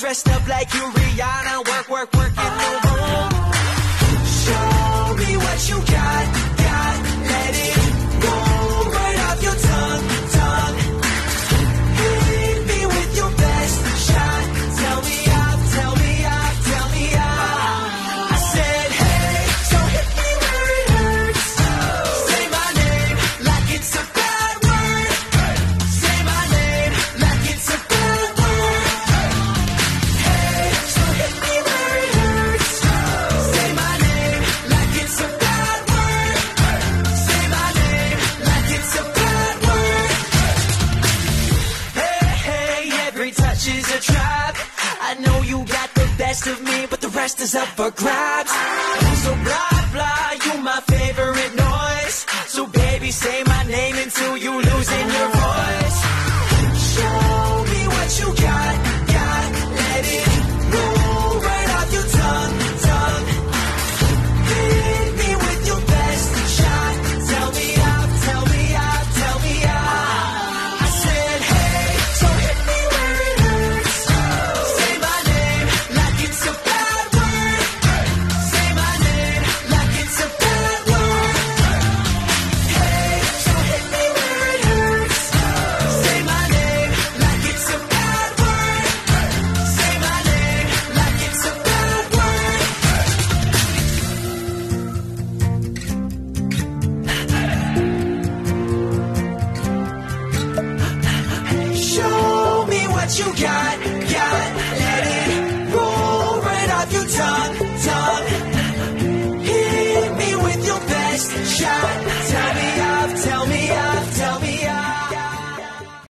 dressed up like you Rihanna. Work, work, work in the room. Show me what you got, let it roll right off your tongue. Hit me with your best shot. Tell me out. I said, hey, so hit me where it hurts. Say my name like it's a bad word. Say my name like it's a bad word. Hey, so hit me where it hurts. Say my name like it's a bad word. Say my name like it's a bad word. Hey, every touch is a trap. I know you got the best of me, but the rest is up for grabs. So blah, blah, you my favorite noise. So baby, say my name until you losing your voice.